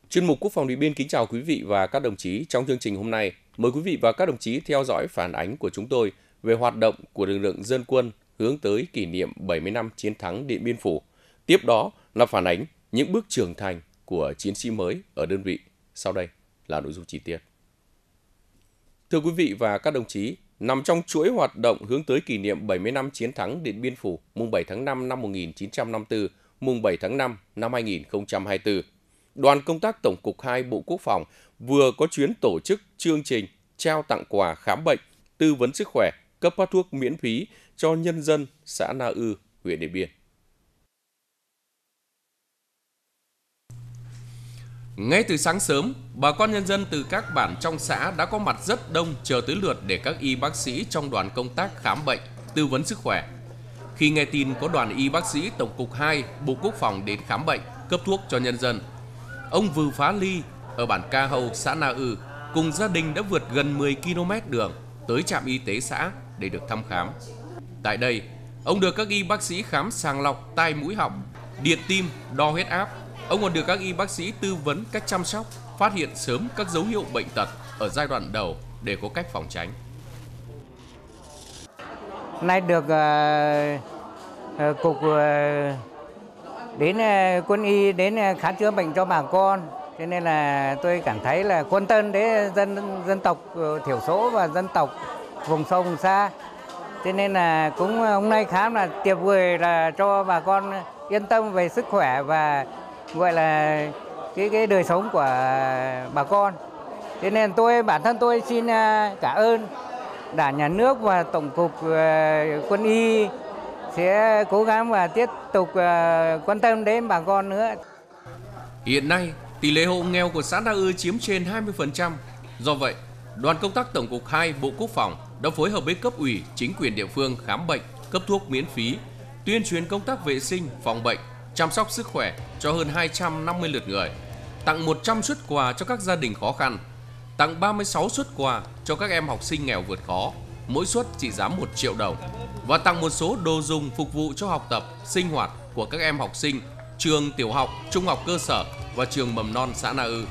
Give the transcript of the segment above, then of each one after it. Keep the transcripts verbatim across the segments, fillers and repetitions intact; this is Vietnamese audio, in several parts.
Chuyên mục Quốc phòng Điện biên kính chào quý vị và các đồng chí. Trong chương trình hôm nay, mời quý vị và các đồng chí theo dõi phản ánh của chúng tôi về hoạt động của lực lượng dân quân hướng tới kỷ niệm bảy mươi năm chiến thắng Điện Biên Phủ. Tiếp đó là phản ánh những bước trưởng thành của chiến sĩ mới ở đơn vị. Sau đây là nội dung chi tiết. Thưa quý vị và các đồng chí, nằm trong chuỗi hoạt động hướng tới kỷ niệm bảy mươi năm chiến thắng Điện Biên Phủ mùng bảy tháng năm năm một nghìn chín trăm năm mươi tư, mùng bảy tháng năm năm hai nghìn không trăm hai mươi tư, Đoàn công tác Tổng cục hai Bộ Quốc phòng vừa có chuyến tổ chức chương trình trao tặng quà khám bệnh, tư vấn sức khỏe, cấp phát thuốc miễn phí cho nhân dân xã Na Ư, huyện Điện Biên. Ngay từ sáng sớm, bà con nhân dân từ các bản trong xã đã có mặt rất đông chờ tới lượt để các y bác sĩ trong đoàn công tác khám bệnh, tư vấn sức khỏe. Khi nghe tin có đoàn y bác sĩ Tổng cục hai Bộ Quốc phòng đến khám bệnh, cấp thuốc cho nhân dân, ông Vư Phá Ly ở bản Ca Hầu, xã Na Ư cùng gia đình đã vượt gần mười ki lô mét đường tới trạm y tế xã để được thăm khám. Tại đây, ông được các y bác sĩ khám sàng lọc tai mũi họng, điện tim, đo huyết áp. Ông còn được các y bác sĩ tư vấn cách chăm sóc, phát hiện sớm các dấu hiệu bệnh tật ở giai đoạn đầu để có cách phòng tránh. Nay được uh, cục uh, đến uh, quân y đến uh, khám chữa bệnh cho bà con, cho nên là tôi cảm thấy là quan tâm đến dân dân tộc uh, thiểu số và dân tộc vùng sâu vùng xa. Cho nên là cũng hôm nay khám là tuyệt vời, là cho bà con yên tâm về sức khỏe và gọi là cái cái đời sống của bà con. Cho nên tôi bản thân tôi xin uh, cảm ơn Đảng, Nhà nước và Tổng cục uh, quân y sẽ cố gắng và tiếp tục uh, quan tâm đến bà con nữa. Hiện nay, tỷ lệ hộ nghèo của xã Na Ư chiếm trên hai mươi phần trăm. Do vậy, đoàn công tác Tổng cục hai Bộ Quốc phòng đã phối hợp với cấp ủy, chính quyền địa phương khám bệnh, cấp thuốc miễn phí, tuyên truyền công tác vệ sinh, phòng bệnh, chăm sóc sức khỏe cho hơn hai trăm năm mươi lượt người, tặng một trăm suất quà cho các gia đình khó khăn, tặng ba mươi sáu suất quà cho các em học sinh nghèo vượt khó, mỗi suất trị giá một triệu đồng, và tặng một số đồ dùng phục vụ cho học tập, sinh hoạt của các em học sinh trường tiểu học, trung học cơ sở và trường mầm non xã Na Ư.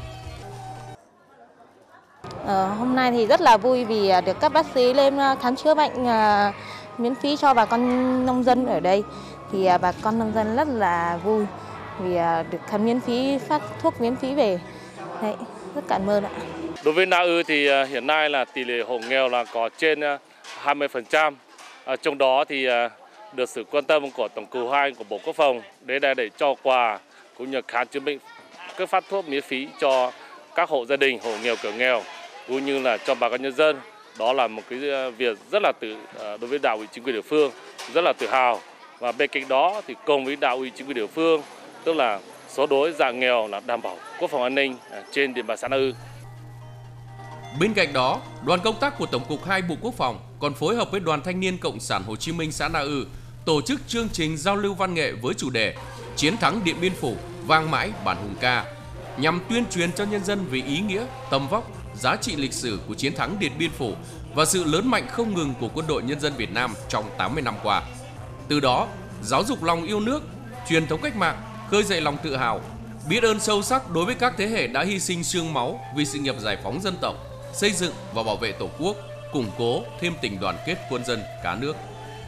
Ờ, hôm nay thì rất là vui vì được các bác sĩ lên khám chữa bệnh uh, miễn phí cho bà con nông dân ở đây. Thì uh, bà con nông dân rất là vui vì uh, được khám miễn phí, phát thuốc miễn phí về. Đấy, rất cảm ơn ạ. Đối với Na Ư thì uh, hiện nay là tỷ lệ hộ nghèo là có trên uh, hai mươi phần trăm. Uh, trong đó thì uh, được sự quan tâm của Tổng cục hai của Bộ Quốc phòng đến đây để cho quà cũng như khám chữa bệnh, cấp phát thuốc miễn phí cho các hộ gia đình, hộ nghèo, cận nghèo, cũng như là cho bà con nhân dân. Đó là một cái việc rất là tự đối với Đảng ủy chính quyền địa phương rất là tự hào. Và bên cạnh đó thì cùng với Đảng ủy chính quyền địa phương, tức là xóa đói giảm nghèo là đảm bảo quốc phòng an ninh trên địa bàn xã Na Ư. Bên cạnh đó, đoàn công tác của Tổng cục hai Bộ Quốc phòng còn phối hợp với Đoàn Thanh niên Cộng sản Hồ Chí Minh xã Na Ư tổ chức chương trình giao lưu văn nghệ với chủ đề Chiến thắng Điện Biên Phủ vang mãi bản hùng ca, nhằm tuyên truyền cho nhân dân về ý nghĩa, tầm vóc, giá trị lịch sử của chiến thắng Điện Biên Phủ và sự lớn mạnh không ngừng của quân đội nhân dân Việt Nam trong tám mươi năm qua. Từ đó, giáo dục lòng yêu nước, truyền thống cách mạng, khơi dậy lòng tự hào, biết ơn sâu sắc đối với các thế hệ đã hy sinh xương máu vì sự nghiệp giải phóng dân tộc, xây dựng và bảo vệ Tổ quốc, củng cố thêm tình đoàn kết quân dân cả nước.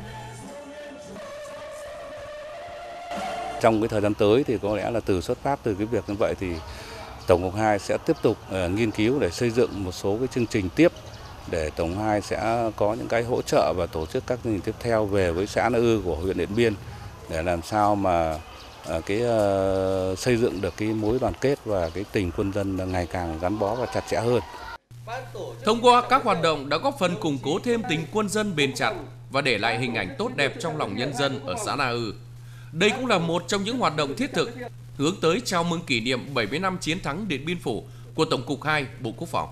Trong cái thời gian tới thì có lẽ là từ xuất phát từ cái việc như vậy thì Tổng cục hai sẽ tiếp tục uh, nghiên cứu để xây dựng một số cái chương trình tiếp để Tổng hai sẽ có những cái hỗ trợ và tổ chức các chương trình tiếp theo về với xã Na Ư của huyện Điện Biên để làm sao mà uh, cái uh, xây dựng được cái mối đoàn kết và cái tình quân dân ngày càng gắn bó và chặt chẽ hơn. Thông qua các hoạt động đã góp phần củng cố thêm tình quân dân bền chặt và để lại hình ảnh tốt đẹp trong lòng nhân dân ở xã Na Ư. Đây cũng là một trong những hoạt động thiết thực hướng tới chào mừng kỷ niệm bảy mươi năm chiến thắng Điện Biên Phủ của Tổng cục hai Bộ Quốc phòng.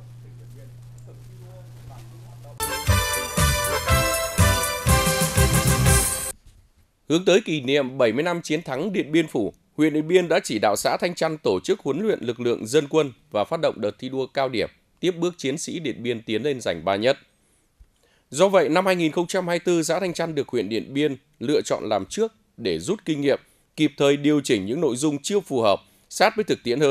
Hướng tới kỷ niệm bảy mươi năm chiến thắng Điện Biên Phủ, huyện Điện Biên đã chỉ đạo xã Thanh Trăn tổ chức huấn luyện lực lượng dân quân và phát động đợt thi đua cao điểm, tiếp bước chiến sĩ Điện Biên tiến lên giành ba nhất. Do vậy, năm hai nghìn không trăm hai mươi tư, xã Thanh Trăn được huyện Điện Biên lựa chọn làm trước để rút kinh nghiệm, kịp thời điều chỉnh những nội dung chưa phù hợp, sát với thực tiễn hơn,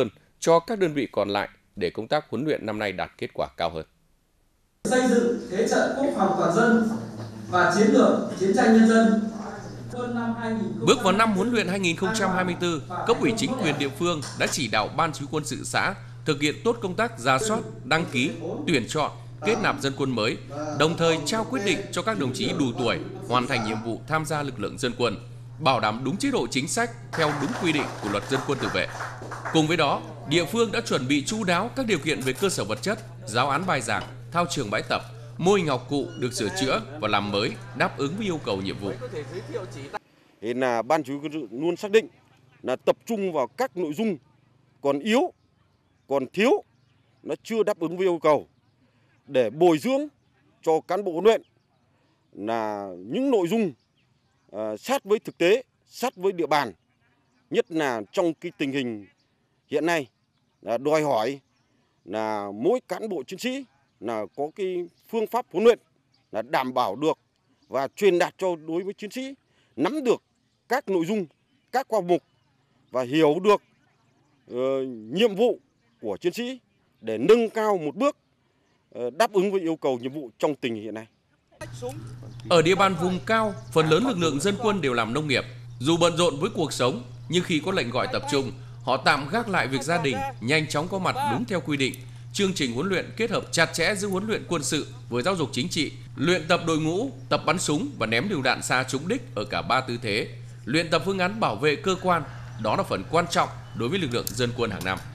cho các đơn vị còn lại để công tác huấn luyện năm nay đạt kết quả cao hơn. Xây dựng thế trận quốc phòng toàn dân và chiến lược chiến tranh nhân dân. Bước vào năm huấn luyện hai nghìn không trăm hai mươi tư, cấp ủy chính quyền địa phương đã chỉ đạo Ban Chỉ huy quân sự xã thực hiện tốt công tác rà soát, đăng ký, tuyển chọn, kết nạp dân quân mới, đồng thời trao quyết định cho các đồng chí đủ tuổi hoàn thành nhiệm vụ tham gia lực lượng dân quân, bảo đảm đúng chế độ chính sách theo đúng quy định của Luật Dân quân tự vệ. Cùng với đó, địa phương đã chuẩn bị chu đáo các điều kiện về cơ sở vật chất, giáo án bài giảng, thao trường bãi tập, mô hình học cụ được sửa chữa và làm mới đáp ứng với yêu cầu nhiệm vụ. Thế là Ban Chỉ huy quân sự luôn xác định là tập trung vào các nội dung còn yếu, còn thiếu, nó chưa đáp ứng với yêu cầu để bồi dưỡng cho cán bộ huấn luyện là những nội dung uh, sát với thực tế, sát với địa bàn, nhất là trong cái tình hình hiện nay là đòi hỏi là mỗi cán bộ chiến sĩ là có cái phương pháp huấn luyện là đảm bảo được và truyền đạt cho đối với chiến sĩ nắm được các nội dung, các khoa mục và hiểu được uh, nhiệm vụ của chiến sĩ để nâng cao một bước uh, đáp ứng với yêu cầu nhiệm vụ trong tình hình hiện nay. Ở địa bàn vùng cao, phần lớn lực lượng dân quân đều làm nông nghiệp. Dù bận rộn với cuộc sống, nhưng khi có lệnh gọi tập trung, họ tạm gác lại việc gia đình, nhanh chóng có mặt đúng theo quy định. Chương trình huấn luyện kết hợp chặt chẽ giữa huấn luyện quân sự với giáo dục chính trị, luyện tập đội ngũ, tập bắn súng và ném lựu đạn xa trúng đích ở cả ba tư thế, luyện tập phương án bảo vệ cơ quan, đó là phần quan trọng đối với lực lượng dân quân hàng năm.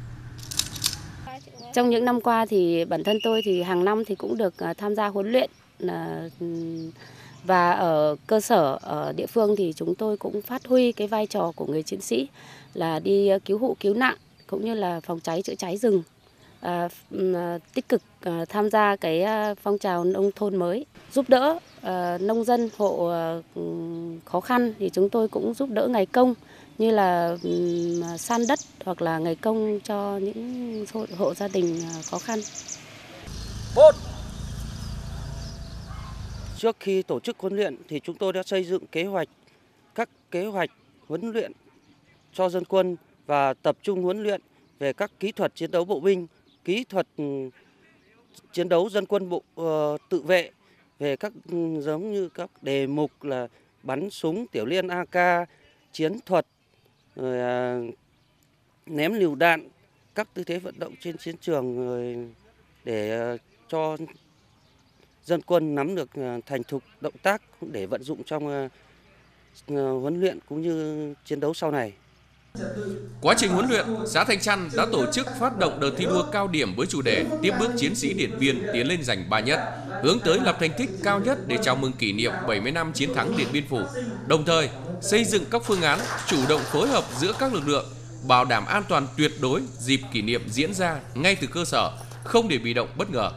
Trong những năm qua thì bản thân tôi thì hàng năm thì cũng được tham gia huấn luyện, và ở cơ sở ở địa phương thì chúng tôi cũng phát huy cái vai trò của người chiến sĩ là đi cứu hộ cứu nạn cũng như là phòng cháy chữa cháy rừng. À, tích cực à, tham gia cái à, phong trào nông thôn mới, giúp đỡ à, nông dân hộ à, khó khăn thì chúng tôi cũng giúp đỡ ngày công như là um, san đất hoặc là ngày công cho những hộ, hộ gia đình à, khó khăn. Trước khi tổ chức huấn luyện thì chúng tôi đã xây dựng kế hoạch, các kế hoạch huấn luyện cho dân quân và tập trung huấn luyện về các kỹ thuật chiến đấu bộ binh, kỹ thuật chiến đấu dân quân bộ uh, tự vệ, về các giống như các đề mục là bắn súng, tiểu liên a ca, chiến thuật, rồi, uh, ném lựu đạn, các tư thế vận động trên chiến trường rồi để uh, cho dân quân nắm được uh, thành thục động tác để vận dụng trong uh, uh, huấn luyện cũng như chiến đấu sau này. Quá trình huấn luyện, xã Thanh Trăn đã tổ chức phát động đợt thi đua cao điểm với chủ đề tiếp bước chiến sĩ Điện Biên tiến lên giành ba nhất, hướng tới lập thành tích cao nhất để chào mừng kỷ niệm bảy mươi năm chiến thắng Điện Biên Phủ. Đồng thời, xây dựng các phương án chủ động phối hợp giữa các lực lượng, bảo đảm an toàn tuyệt đối dịp kỷ niệm diễn ra ngay từ cơ sở, không để bị động bất ngờ.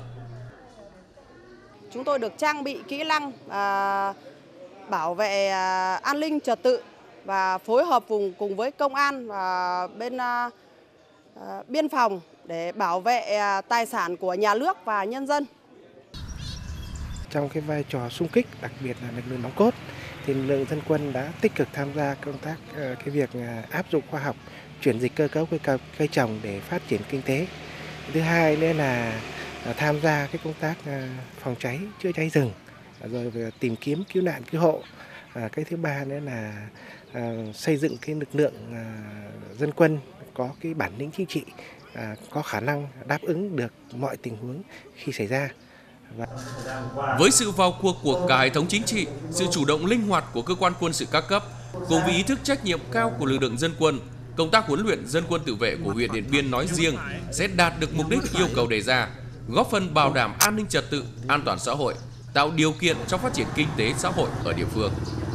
Chúng tôi được trang bị kỹ năng à, bảo vệ à, an ninh trật tự và phối hợp vùng cùng với công an và bên uh, uh, biên phòng để bảo vệ uh, tài sản của nhà nước và nhân dân. Trong cái vai trò xung kích, đặc biệt là lực lượng nòng cốt, thì lực lượng dân quân đã tích cực tham gia công tác uh, cái việc uh, áp dụng khoa học, chuyển dịch cơ cấu cây, cây trồng để phát triển kinh tế. Thứ hai nữa là uh, tham gia cái công tác uh, phòng cháy, chữa cháy rừng, uh, rồi tìm kiếm cứu nạn cứu hộ. Uh, cái thứ ba nữa là À, xây dựng cái lực lượng à, dân quân có cái bản lĩnh chính trị, à, có khả năng đáp ứng được mọi tình huống khi xảy ra. Và... Với sự vào cuộc của cả hệ thống chính trị, sự chủ động linh hoạt của cơ quan quân sự các cấp, cùng với ý thức trách nhiệm cao của lực lượng dân quân, công tác huấn luyện dân quân tự vệ của huyện Điện Biên nói riêng sẽ đạt được mục đích yêu cầu đề ra, góp phần bảo đảm an ninh trật tự, an toàn xã hội, tạo điều kiện cho phát triển kinh tế xã hội ở địa phương.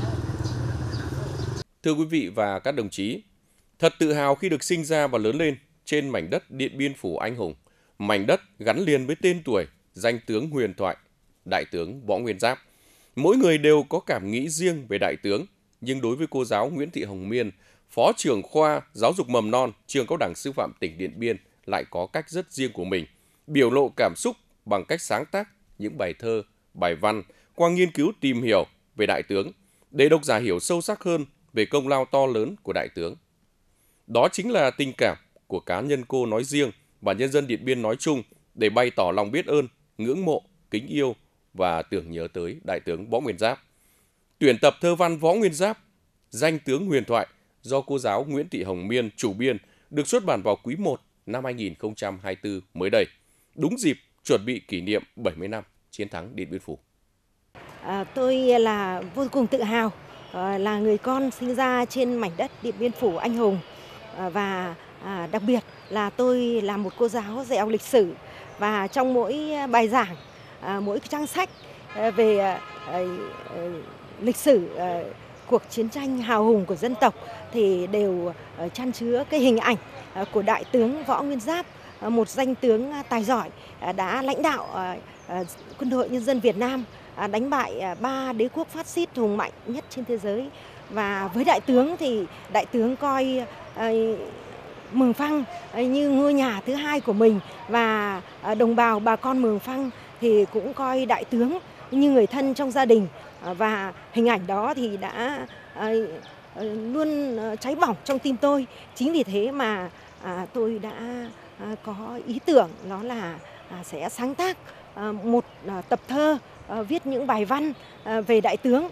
Thưa quý vị và các đồng chí, thật tự hào khi được sinh ra và lớn lên trên mảnh đất Điện Biên Phủ anh hùng, mảnh đất gắn liền với tên tuổi, danh tướng huyền thoại, Đại tướng Võ Nguyên Giáp. Mỗi người đều có cảm nghĩ riêng về Đại tướng, nhưng đối với cô giáo Nguyễn Thị Hồng Miên, Phó trưởng khoa Giáo dục mầm non, Trường Cao đẳng Sư phạm tỉnh Điện Biên lại có cách rất riêng của mình, biểu lộ cảm xúc bằng cách sáng tác những bài thơ, bài văn qua nghiên cứu tìm hiểu về Đại tướng, để độc giả hiểu sâu sắc hơn về công lao to lớn của Đại tướng. Đó chính là tình cảm của cá nhân cô nói riêng và nhân dân Điện Biên nói chung để bày tỏ lòng biết ơn, ngưỡng mộ, kính yêu và tưởng nhớ tới Đại tướng Võ Nguyên Giáp. Tuyển tập thơ văn Võ Nguyên Giáp, danh tướng huyền thoại do cô giáo Nguyễn Thị Hồng Miên chủ biên được xuất bản vào quý một năm hai nghìn không trăm hai mươi tư mới đây, đúng dịp chuẩn bị kỷ niệm bảy mươi năm chiến thắng Điện Biên Phủ. À, tôi là vô cùng tự hào à, là người con sinh ra trên mảnh đất Điện Biên Phủ anh hùng à, và à, đặc biệt là tôi là một cô giáo dạy học lịch sử và trong mỗi bài giảng, à, mỗi trang sách à, về à, à, lịch sử à, cuộc chiến tranh hào hùng của dân tộc thì đều à, chan chứa cái hình ảnh à, của Đại tướng Võ Nguyên Giáp, à, một danh tướng tài giỏi à, đã lãnh đạo à, à, quân đội nhân dân Việt Nam à, đánh bại à, ba đế quốc phát xít hùng mạnh nhất trên thế giới. Và với đại tướng thì đại tướng coi à, Mường Phăng như ngôi nhà thứ hai của mình, và đồng bào bà con Mường Phăng thì cũng coi đại tướng như người thân trong gia đình, và hình ảnh đó thì đã luôn cháy bỏng trong tim tôi. Chính vì thế mà tôi đã có ý tưởng đó là sẽ sáng tác một tập thơ viết những bài văn về đại tướng.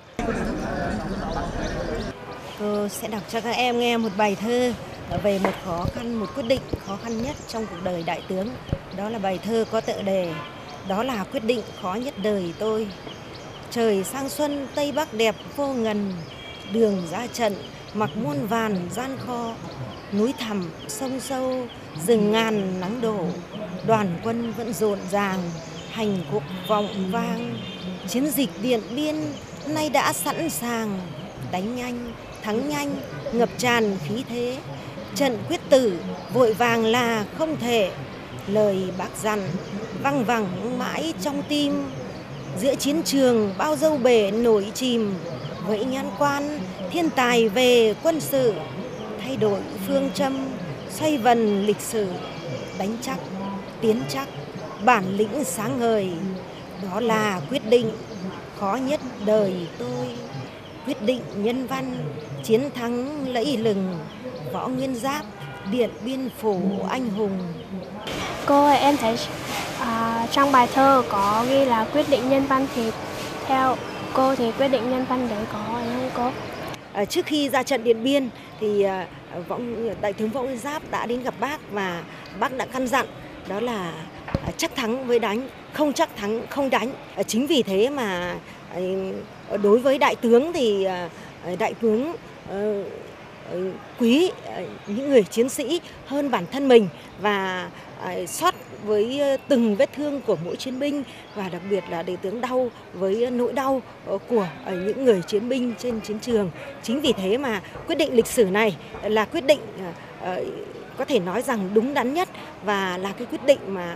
Tôi sẽ đọc cho các em nghe một bài thơ về một khó khăn, một quyết định khó khăn nhất trong cuộc đời đại tướng. Đó là bài thơ có tựa đề Đó là quyết định khó nhất đời tôi. Trời sang xuân Tây Bắc đẹp vô ngần, đường ra trận mặc muôn vàn gian kho. Núi thẳm sông sâu, rừng ngàn nắng đổ, đoàn quân vẫn rộn ràng, hành cuộc vọng vang. Chiến dịch Điện Biên nay đã sẵn sàng, đánh nhanh, thắng nhanh, ngập tràn khí thế. Trận quyết tử vội vàng là không thể, lời bác dặn văng vẳng mãi trong tim. Giữa chiến trường bao dâu bể nổi chìm, với nhãn quan thiên tài về quân sự, thay đổi phương châm, xoay vần lịch sử, đánh chắc, tiến chắc, bản lĩnh sáng ngời. Đó là quyết định khó nhất đời tôi, quyết định nhân văn, chiến thắng lẫy lừng, Võ Nguyên Giáp, Điện Biên Phủ anh hùng. Cô ơi, em thấy à, trong bài thơ có ghi là quyết định nhân văn, thì theo cô thì quyết định nhân văn đấy có phải không cô? À, trước khi ra trận Điện Biên thì à, Võ, Đại tướng Võ Nguyên Giáp đã đến gặp bác, và bác đã căn dặn đó là à, chắc thắng mới đánh, không chắc thắng không đánh. À, chính vì thế mà à, đối với đại tướng thì à, đại tướng à, quý những người chiến sĩ hơn bản thân mình, và xót với từng vết thương của mỗi chiến binh, và đặc biệt là đại tướng đau với nỗi đau của những người chiến binh trên chiến trường. Chính vì thế mà quyết định lịch sử này là quyết định có thể nói rằng đúng đắn nhất, và là cái quyết định mà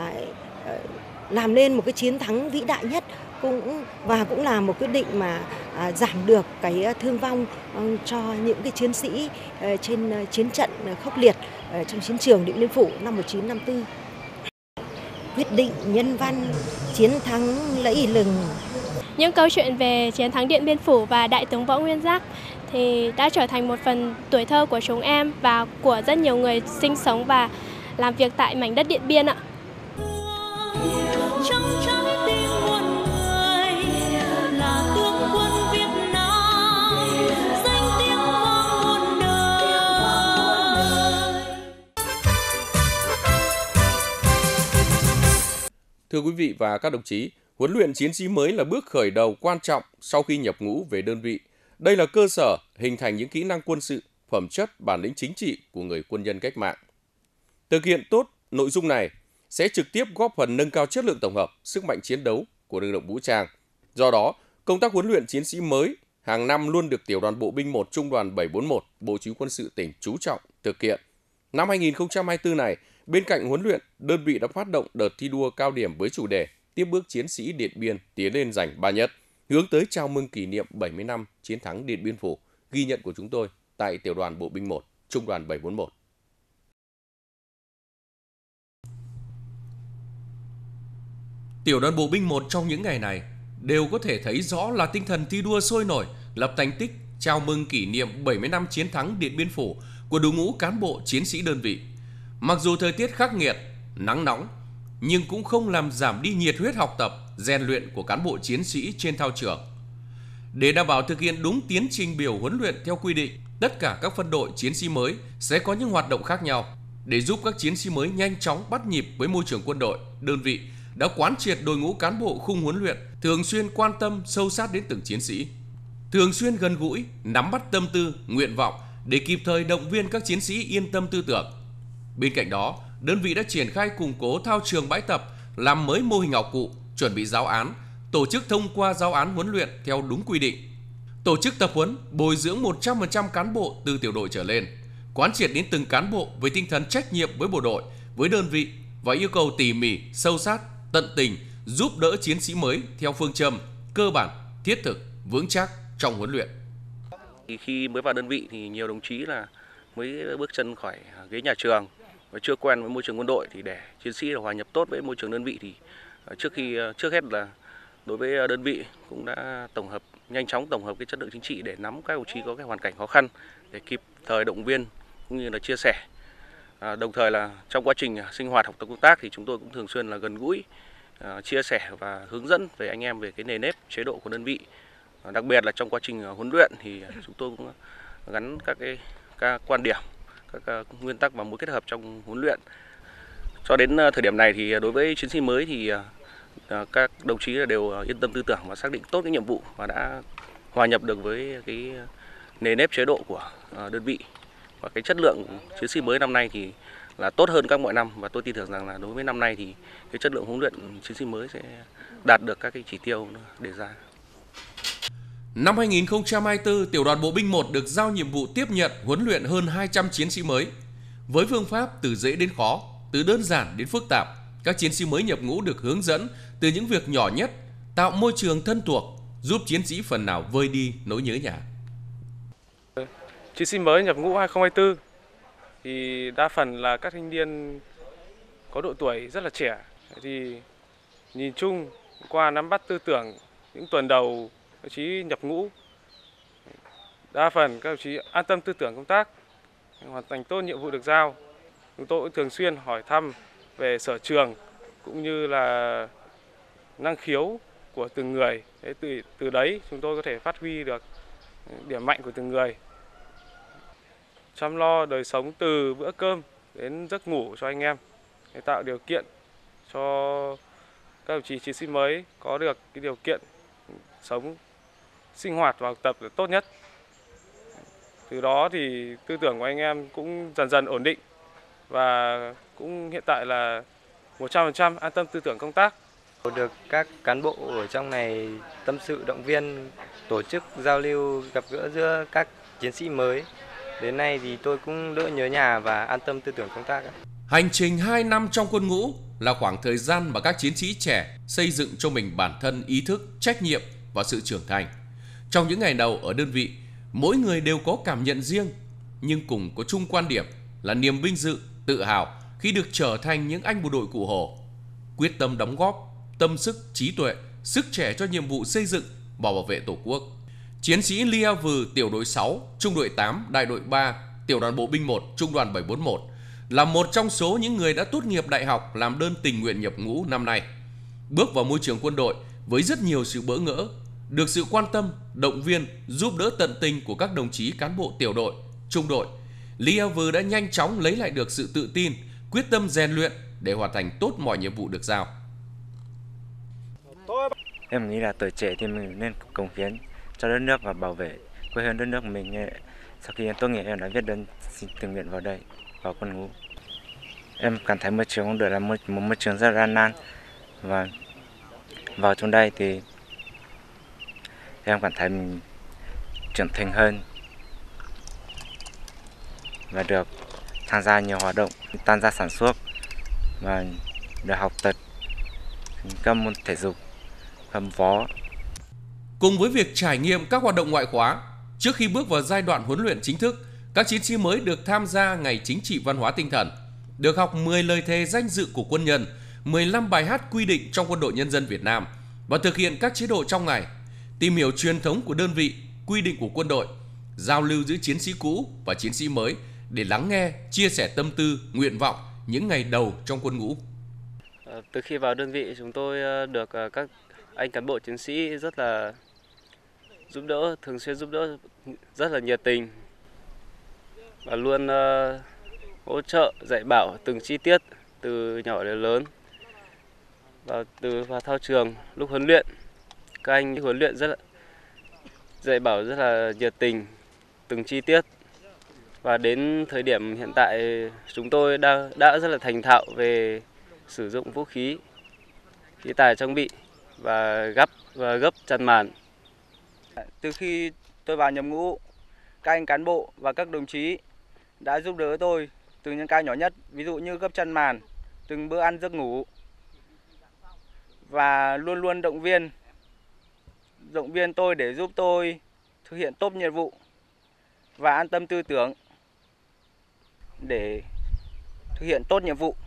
làm nên một cái chiến thắng vĩ đại nhất, cũng và cũng là một quyết định mà à, giảm được cái thương vong um, cho những cái chiến sĩ uh, trên uh, chiến trận uh, khốc liệt uh, trong chiến trường Điện Biên Phủ năm một nghìn chín trăm năm mươi tư. Quyết định nhân văn, chiến thắng lẫy lừng. Những câu chuyện về chiến thắng Điện Biên Phủ và Đại tướng Võ Nguyên Giáp thì đã trở thành một phần tuổi thơ của chúng em và của rất nhiều người sinh sống và làm việc tại mảnh đất Điện Biên ạ. Thưa quý vị và các đồng chí, huấn luyện chiến sĩ mới là bước khởi đầu quan trọng sau khi nhập ngũ về đơn vị. Đây là cơ sở hình thành những kỹ năng quân sự, phẩm chất, bản lĩnh chính trị của người quân nhân cách mạng. Thực hiện tốt nội dung này sẽ trực tiếp góp phần nâng cao chất lượng tổng hợp, sức mạnh chiến đấu của lực lượng vũ trang. Do đó, công tác huấn luyện chiến sĩ mới hàng năm luôn được Tiểu đoàn Bộ binh một Trung đoàn bảy bốn mốt Bộ Chỉ huy Quân sự tỉnh chú trọng thực hiện. Năm hai nghìn không trăm hai mươi tư này, bên cạnh huấn luyện, đơn vị đã phát động đợt thi đua cao điểm với chủ đề Tiếp bước chiến sĩ Điện Biên tiến lên giành ba nhất, hướng tới chào mừng kỷ niệm bảy mươi năm chiến thắng Điện Biên Phủ. Ghi nhận của chúng tôi tại Tiểu đoàn Bộ binh một Trung đoàn bảy bốn mốt. Tiểu đoàn Bộ binh một trong những ngày này đều có thể thấy rõ là tinh thần thi đua sôi nổi, lập thành tích, chào mừng kỷ niệm bảy mươi năm chiến thắng Điện Biên Phủ của đội ngũ cán bộ chiến sĩ đơn vị. Mặc dù thời tiết khắc nghiệt, nắng nóng, nhưng cũng không làm giảm đi nhiệt huyết học tập, rèn luyện của cán bộ chiến sĩ trên thao trường. Để đảm bảo thực hiện đúng tiến trình biểu huấn luyện theo quy định, tất cả các phân đội chiến sĩ mới sẽ có những hoạt động khác nhau. Để giúp các chiến sĩ mới nhanh chóng bắt nhịp với môi trường quân đội, đơn vị đã quán triệt đội ngũ cán bộ khung huấn luyện thường xuyên quan tâm sâu sát đến từng chiến sĩ, thường xuyên gần gũi, nắm bắt tâm tư, nguyện vọng để kịp thời động viên các chiến sĩ yên tâm tư tưởng. Bên cạnh đó, đơn vị đã triển khai củng cố thao trường bãi tập, làm mới mô hình học cụ, chuẩn bị giáo án, tổ chức thông qua giáo án huấn luyện theo đúng quy định, tổ chức tập huấn, bồi dưỡng một trăm phần trăm cán bộ từ tiểu đội trở lên, quán triệt đến từng cán bộ với tinh thần trách nhiệm với bộ đội, với đơn vị và yêu cầu tỉ mỉ, sâu sát, tận tình giúp đỡ chiến sĩ mới theo phương châm cơ bản, thiết thực, vững chắc trong huấn luyện. Khi mới vào đơn vị thì nhiều đồng chí là mới bước chân khỏi ghế nhà trường và chưa quen với môi trường quân đội, thì để chiến sĩ hòa nhập tốt với môi trường đơn vị thì trước khi trước hết là đối với đơn vị cũng đã tổng hợp nhanh chóng tổng hợp cái chất lượng chính trị để nắm các đồng chí có cái hoàn cảnh khó khăn để kịp thời động viên cũng như là chia sẻ. À, đồng thời là trong quá trình sinh hoạt học tập công tác thì chúng tôi cũng thường xuyên là gần gũi, à, chia sẻ và hướng dẫn về anh em về cái nề nếp chế độ của đơn vị. À, đặc biệt là trong quá trình huấn luyện thì chúng tôi cũng gắn các cái các quan điểm, các uh, nguyên tắc và mối kết hợp trong huấn luyện. Cho đến uh, thời điểm này thì đối với chiến sĩ mới thì uh, các đồng chí đều uh, yên tâm tư tưởng và xác định tốt cái nhiệm vụ và đã hòa nhập được với cái nề nếp chế độ của uh, đơn vị. Và cái chất lượng chiến sĩ mới năm nay thì là tốt hơn các mọi năm, và tôi tin tưởng rằng là đối với năm nay thì cái chất lượng huấn luyện chiến sĩ mới sẽ đạt được các cái chỉ tiêu đề ra. Năm hai nghìn không trăm hai mươi tư, Tiểu đoàn Bộ binh một được giao nhiệm vụ tiếp nhận huấn luyện hơn hai trăm chiến sĩ mới. Với phương pháp từ dễ đến khó, từ đơn giản đến phức tạp, các chiến sĩ mới nhập ngũ được hướng dẫn từ những việc nhỏ nhất, tạo môi trường thân thuộc, giúp chiến sĩ phần nào vơi đi nỗi nhớ nhà. Chiến sĩ mới nhập ngũ hai không hai tư thì đa phần là các thanh niên có độ tuổi rất là trẻ. Thì nhìn chung qua nắm bắt tư tưởng những tuần đầu các đồng chí nhập ngũ, đa phần các đồng chí an tâm tư tưởng công tác, hoàn thành tốt nhiệm vụ được giao. Chúng tôi cũng thường xuyên hỏi thăm về sở trường cũng như là năng khiếu của từng người. Thế từ từ đấy chúng tôi có thể phát huy được điểm mạnh của từng người. Chăm lo đời sống từ bữa cơm đến giấc ngủ cho anh em, để tạo điều kiện cho các đồng chí chiến sĩ mới có được cái điều kiện sống, sinh hoạt và học tập được tốt nhất. Từ đó thì tư tưởng của anh em cũng dần dần ổn định và cũng hiện tại là một trăm phần trăm an tâm tư tưởng công tác. Được các cán bộ ở trong này tâm sự động viên, tổ chức giao lưu gặp gỡ giữa các chiến sĩ mới. Đến nay thì tôi cũng đỡ nhớ nhà và an tâm tư tưởng công tác. Hành trình hai năm trong quân ngũ là khoảng thời gian mà các chiến sĩ trẻ xây dựng cho mình bản thân ý thức, trách nhiệm và sự trưởng thành. Trong những ngày đầu ở đơn vị, mỗi người đều có cảm nhận riêng, nhưng cùng có chung quan điểm là niềm vinh dự, tự hào khi được trở thành những anh bộ đội Cụ Hồ, quyết tâm đóng góp tâm sức, trí tuệ, sức trẻ cho nhiệm vụ xây dựng và bảo vệ Tổ quốc. Chiến sĩ Lia Vừ, tiểu đội sáu, trung đội tám, đại đội ba, tiểu đoàn Bộ binh một, trung đoàn bảy bốn mốt là một trong số những người đã tốt nghiệp đại học làm đơn tình nguyện nhập ngũ năm nay. Bước vào môi trường quân đội với rất nhiều sự bỡ ngỡ, được sự quan tâm, động viên, giúp đỡ tận tình của các đồng chí cán bộ tiểu đội, trung đội, Lia Vừ đã nhanh chóng lấy lại được sự tự tin, quyết tâm rèn luyện để hoàn thành tốt mọi nhiệm vụ được giao. Em nghĩ là tuổi trẻ thì mình nên cống hiến cho đất nước và bảo vệ quê hương đất nước mình. Sau khi em tốt nghiệp em đã viết đơn xin tình nguyện vào đây, vào quân ngũ. Em cảm thấy môi trường quân đội là một, một môi trường rất gian nan, và vào trong đây thì em cảm thấy mình trưởng thành hơn và được tham gia nhiều hoạt động, tham gia sản xuất và được học tập các môn thể dục, hâm võ. Cùng với việc trải nghiệm các hoạt động ngoại khóa, trước khi bước vào giai đoạn huấn luyện chính thức, các chiến sĩ mới được tham gia ngày chính trị văn hóa tinh thần, được học mười lời thề danh dự của quân nhân, mười lăm bài hát quy định trong Quân đội Nhân dân Việt Nam và thực hiện các chế độ trong ngày, tìm hiểu truyền thống của đơn vị, quy định của quân đội, giao lưu giữa chiến sĩ cũ và chiến sĩ mới để lắng nghe, chia sẻ tâm tư, nguyện vọng, những ngày đầu trong quân ngũ. Từ khi vào đơn vị, chúng tôi được các anh cán bộ chiến sĩ rất là giúp đỡ, thường xuyên giúp đỡ, rất là nhiệt tình và luôn uh, hỗ trợ dạy bảo từng chi tiết từ nhỏ đến lớn. Và từ vào thao trường lúc huấn luyện, các anh huấn luyện rất là dạy bảo rất là nhiệt tình từng chi tiết. Và đến thời điểm hiện tại, chúng tôi đã đã rất là thành thạo về sử dụng vũ khí, khí tài trang bị và gấp và gấp chắn màn. Từ khi tôi vào nhập ngũ, các anh cán bộ và các đồng chí đã giúp đỡ tôi từ những cái nhỏ nhất, ví dụ như gấp chăn màn, từng bữa ăn giấc ngủ, và luôn luôn động viên, động viên tôi để giúp tôi thực hiện tốt nhiệm vụ và an tâm tư tưởng để thực hiện tốt nhiệm vụ.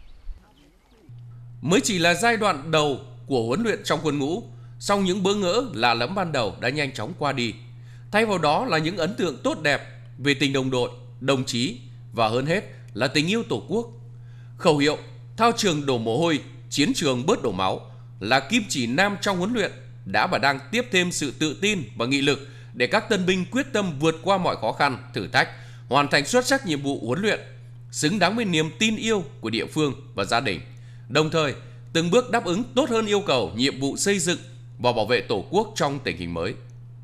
Mới chỉ là giai đoạn đầu của huấn luyện trong quân ngũ, song những bỡ ngỡ lạ lẫm ban đầu đã nhanh chóng qua đi. Thay vào đó là những ấn tượng tốt đẹp về tình đồng đội, đồng chí và hơn hết là tình yêu Tổ quốc. Khẩu hiệu thao trường đổ mồ hôi, chiến trường bớt đổ máu là kim chỉ nam trong huấn luyện đã và đang tiếp thêm sự tự tin và nghị lực để các tân binh quyết tâm vượt qua mọi khó khăn, thử thách, hoàn thành xuất sắc nhiệm vụ huấn luyện, xứng đáng với niềm tin yêu của địa phương và gia đình, đồng thời từng bước đáp ứng tốt hơn yêu cầu nhiệm vụ xây dựng và bảo vệ Tổ quốc trong tình hình mới.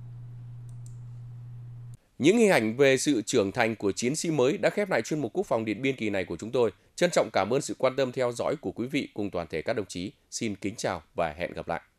Những hình ảnh về sự trưởng thành của chiến sĩ mới đã khép lại chuyên mục Quốc phòng Điện Biên kỳ này của chúng tôi. Trân trọng cảm ơn sự quan tâm theo dõi của quý vị cùng toàn thể các đồng chí. Xin kính chào và hẹn gặp lại.